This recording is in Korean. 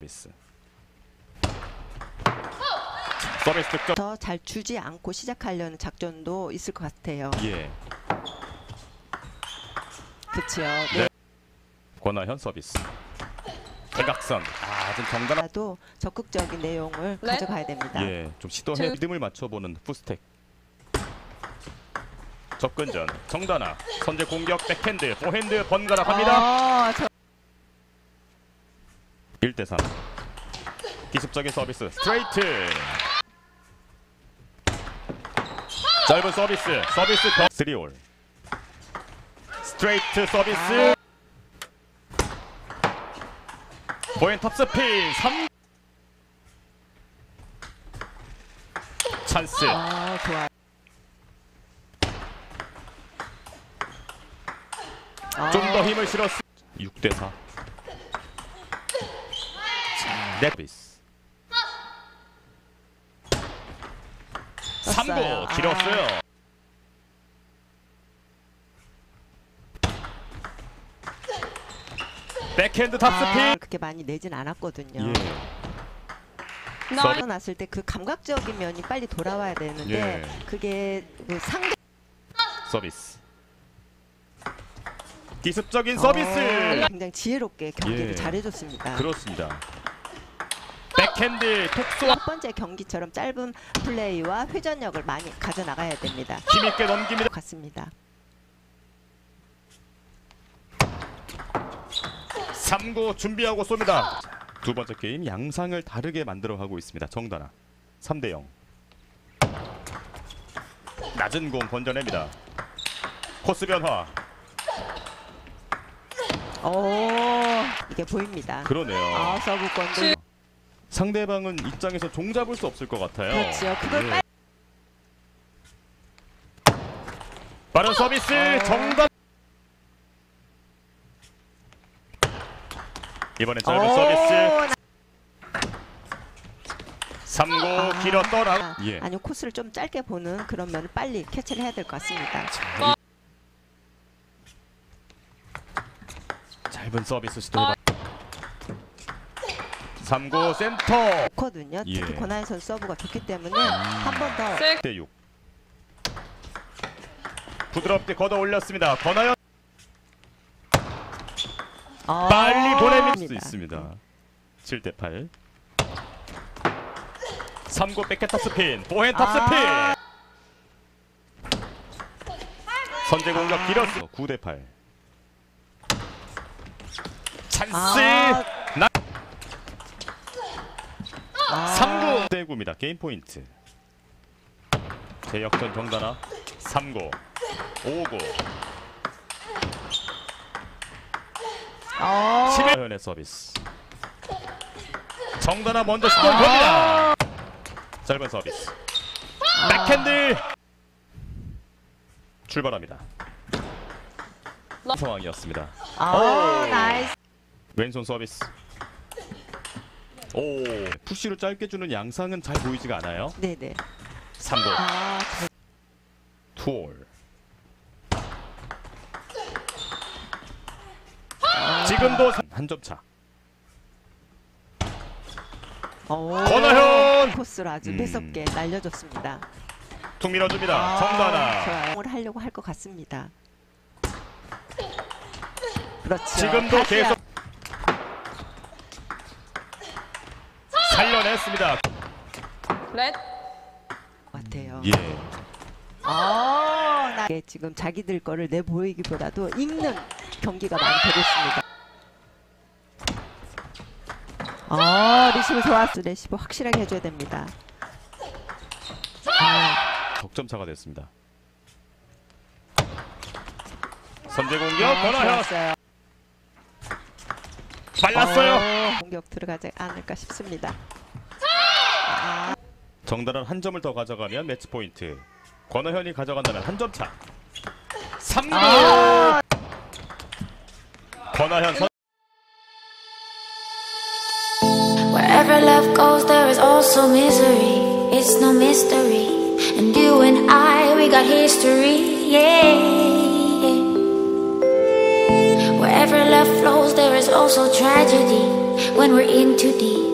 서비스. 서비스 득점. 더 잘 주지 않고 시작하려는 작전도 있을 것 같아요. 예. 그렇죠. 네. 권하현 서비스. 대각선. 좀 정답. 라도 적극적인 내용을 가져가야 됩니다. 예, 좀 시도해 리듬을 맞춰보는 푸스텍. 접근전 정다나 선제 공격 백핸드 포핸드 번갈아 갑니다. 1대3 기습적인 서비스 스트레이트. 짧은 서비스 더 3올 스트레이트 서비스. 포핸드 탑스핀 3. 찬스. 좋아요. 좀 더 힘을 실었. 6대4. 네비스. 3구 길었어요. 백핸드 탑스핀. 그렇게 많이 내진 않았거든요. 예. 났을 때 그 감각적인 면이 빨리 돌아와야 되는데 그게 그 상대 서비스. 기습적인 서비스. 굉장히 지혜롭게 경기를 잘해줬습니다. 그렇습니다. 백핸드 톡소. 첫 번째 경기처럼 짧은 플레이와 회전력을 많이 가져나가야 됩니다. 힘있게 넘깁니다. 같습니다. 3구 준비하고 쏩니다. 두 번째 게임 양상을 다르게 만들어 가고 있습니다. 정다나 3대0. 낮은 공 건져냅니다. 코스 변화. 이게 보입니다. 그러네요. 서브권도 상대방은 입장에서 종잡을 수 없을 것 같아요. 그렇죠. 그걸 빠른 서비스 정답. 이번엔 짧은 서비스. 3구 길어 떠라. 아니요, 코스를 좀 짧게 보는 그런 면을 빨리 캐치를 해야 될 것 같습니다. 짧은 서비스 시도해봐. 3구 센터. 좋거든요. 특히 권하현 선수 서브가 좋기 때문에 한 번 더. 6대6. 부드럽게 걷어 올렸습니다. 권하현. 빨리 보내밀 수 있습니다. 7대8. 3구 백핸드 탑스핀 포핸드 탑스핀. 선제 공격 길었어. 9대8. 찬스. 3구 대9입니다. 게임 포인트. 제역전 정다나 3구 5구. 심혜현의 서비스. 정다나 먼저 시도 겁니다. 짧은 서비스. 백핸드. 출발합니다. 상황이었습니다. 나이스. 왼손 서비스. 푸시로 짧게 주는 양상은 잘 보이지가 않아요. 네네. 3구. 투홀. 지금도 한 점 차. 권하현. 코스를 아주 매섭게 날려줬습니다. 툭 밀어줍니다. 정다나. 좋아요. 하려고 할 것 같습니다. 그렇죠. 지금도 계속 살려냈습니다. 렛 같아요. 예. 지금 자기들 거를 내보이기보다도 읽는 경기가 많이 되고 있습니다. 리시브 좋았어. 리시브 확실하게 해줘야 됩니다. 득점 차가 됐습니다. 선제 공격 권하현. 빨랐어요. 공격 들어가지 않을까 싶습니다. 정다는 한 점을 더 가져가면 매치 포인트. 권하현이 가져간다면 한 점 차. 3구. 권하현 선. Wherever love goes, there is also misery. It's no mystery. And you and I, we got history. Yeah. Wherever love flows, there is also tragedy. when we're in too deep.